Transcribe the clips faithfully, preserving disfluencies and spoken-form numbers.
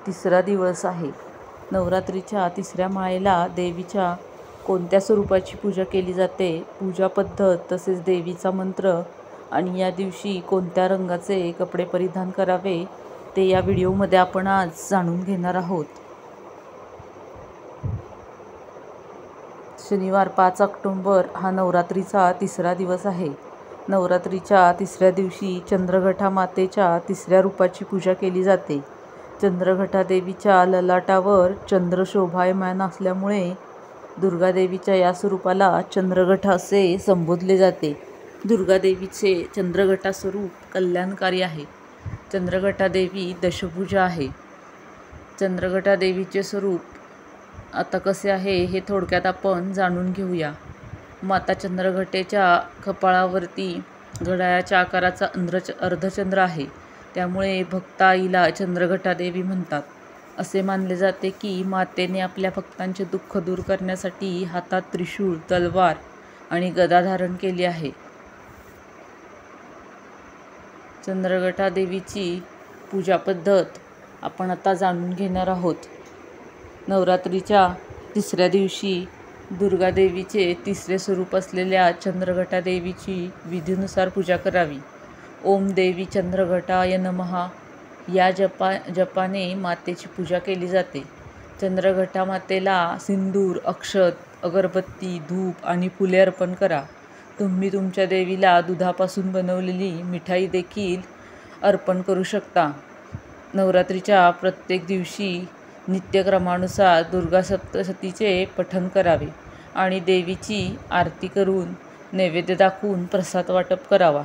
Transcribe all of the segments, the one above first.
तिसरा दिवस आहे. नवरात्रीच्या तिसऱ्या माळेला देवीच्या कोणत्या स्वरूपाची पूजा केली जाते, पूजा पद्धत, तसेच देवीचा मंत्र आणि या दिवशी कोणत्या रंगाचे कपडे परिधान करावे ते या व्हिडिओमध्ये आपण आज जाणून घेणार आहोत. शनिवार पाच ऑक्टोबर हा नवरात्रीचा तिसरा दिवस आहे. नवरात्रीच्या तिसऱ्या दिवशी चंद्रघटा मातेच्या तिसऱ्या रूपाची पूजा केली जाते. चंद्रघटा देवीच्या ललाटावर चंद्र शोभायमान असल्यामुळे दुर्गा देवीच्या या स्वरूपाला चंद्रघटा असे संबोधले जाते. दुर्गा देवीचे चंद्रघटा स्वरूप कल्याणकारी आहे. चंद्रघटा देवी दशभुजा आहे. चंद्रघटा देवीचे स्वरूप आता कसे आहे हे थोडक्यात आपण जाणून घेऊया. माता चंद्रघटेच्या कपाळावरती घड्याळाच्या आकाराचा अंध्र अर्धचंद्र आहे. त्यामुळे भक्ता आईला चंद्रघटा देवी म्हणतात. असे मानले जाते की मातेने आपल्या भक्तांचे दुःख दूर करण्यासाठी हातात त्रिशूळ, तलवार आणि गदा धारण केली आहे. चंद्रघटा देवीची पूजा पद्धत आपण आता जाणून घेणार आहोत. नवरात्रीच्या तिसऱ्या दिवशी दुर्गा देवीचे तिसरे स्वरूप असलेल्या चंद्रघटा देवीची विधीनुसार पूजा करावी. ओम देवी चंद्रघटाय नमः या जपा जपाने मातेची पूजा केली जाते. चंद्रघटा मातेला सिंदूर, अक्षत, अगरबत्ती, धूप आणि फुले अर्पण करा. तुम्ही तुमच्या देवीला दुधापासून बनवलेली मिठाई देखील अर्पण करू शकता. नवरात्रीच्या प्रत्येक दिवशी नित्यक्रमानुसार दुर्गा सप्तशतीचे पठण करावे आणि देवीची आरती करून नैवेद्य दाखवून प्रसाद वाटप करावा.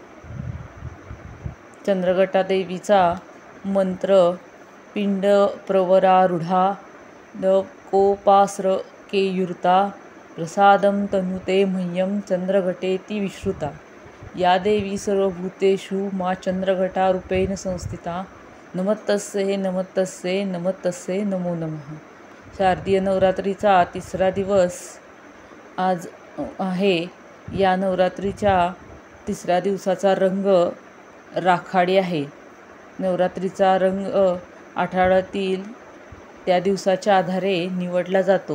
चंद्रघटा देवीचा मंत्र पिंड प्रवरारूढा लोकोपास्र केयुर्ता प्रसादम तनुते मह्यम चंद्रघटेति विश्रुता. या देवी सर्वभूतेषु मा चंद्रघटा रूपेण संस्थिता. नमस्तस्यै नमस्तस्यै नमस्तस्यै नमो नमः. शारदीय नवरात्रीचा तिसरा दिवस आज आहे. या नवरात्रीच्या तिसऱ्या दिवसाचा रंग राखाडी आहे. नवरात्रीचा रंग आठवड्यातील त्या दिवसाच्या आधारे निवडला जातो.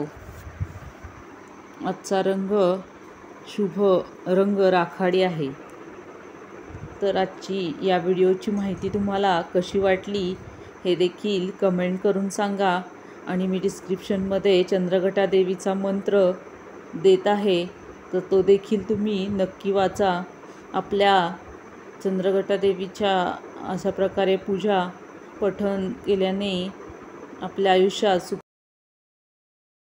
आजचा रंग शुभ रंग राखाडी आहे. तर आजची या व्हिडिओची माहिती तुम्हाला कशी वाटली हे देखील कमेंट करून सांगा. आणि मी डिस्क्रिप्शनमध्ये चंद्रघटा देवीचा मंत्र देत आहे, तर तो देखील तुम्ही नक्की वाचा. आपल्या चंद्रघटा देवीच्या अशा प्रकारे पूजा पठण केल्याने आपल्या आयुष्यात सुख